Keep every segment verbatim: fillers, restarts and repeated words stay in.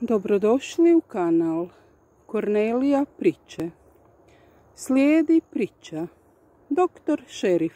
Dobrodošli u kanal Kornelija priče. Slijedi priča Doktor Šerif.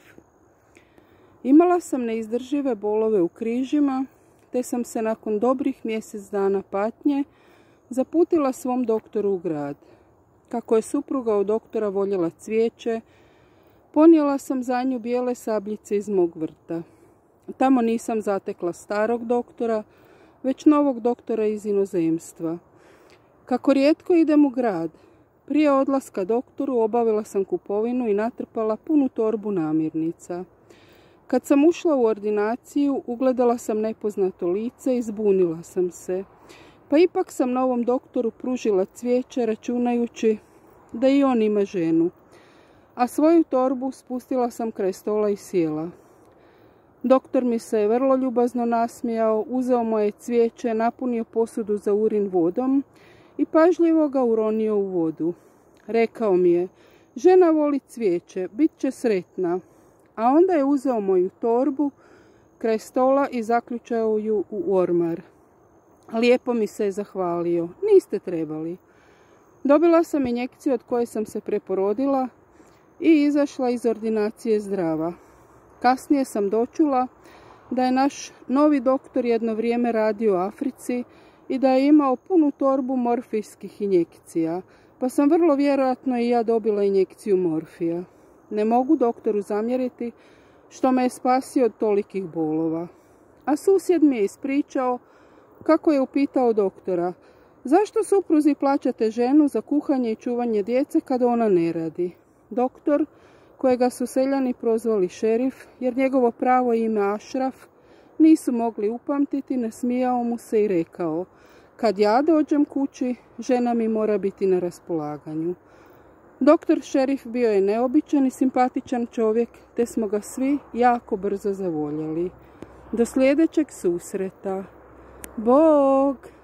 Imala sam neizdržive bolove u križima, te sam se nakon dobrih mjesec dana patnje zaputila svom doktoru u grad. Kako je supruga od doktora voljela cvijeće, ponijela sam za nju bijele sabljice iz mog vrta. Tamo nisam zatekla starog doktora, već novog doktora iz inozemstva. Kako rijetko idem u grad, prije odlaska doktoru obavila sam kupovinu i natrpala punu torbu namirnica. Kad sam ušla u ordinaciju, ugledala sam nepoznato lice i zbunila sam se. Pa ipak sam novom doktoru pružila cvijeće računajući da i on ima ženu. A svoju torbu spustila sam kraj stola i sjela. Doktor mi se je vrlo ljubazno nasmijao, uzeo moje cvijeće, napunio posudu za urin vodom i pažljivo ga uronio u vodu. Rekao mi je: žena voli cvijeće, bit će sretna. A onda je uzeo moju torbu kraj stola i zaključao ju u ormar. Lijepo mi se je zahvalio. Niste trebali. Dobila sam injekciju od koje sam se preporodila i izašla iz ordinacije zdrava. Kasnije sam dočula da je naš novi doktor jedno vrijeme radio u Africi i da je imao punu torbu morfijskih injekcija, pa sam vrlo vjerojatno i ja dobila injekciju morfija. Ne mogu doktoru zamjeriti što me je spasio od tolikih bolova. A susjed mi je ispričao kako je upitao doktora: zašto supruzi plaćate ženu za kuhanje i čuvanje djece kada ona ne radi? Doktor, kojega su seljani prozvali Šerif, jer njegovo pravo ime Ašraf nisu mogli upamtiti, nasmijao mu se i rekao: kad ja dođem kući, žena mi mora biti na raspolaganju. Doktor Šerif bio je neobičan i simpatičan čovjek, te smo ga svi jako brzo zavoljeli. Do sljedećeg susreta. Bog!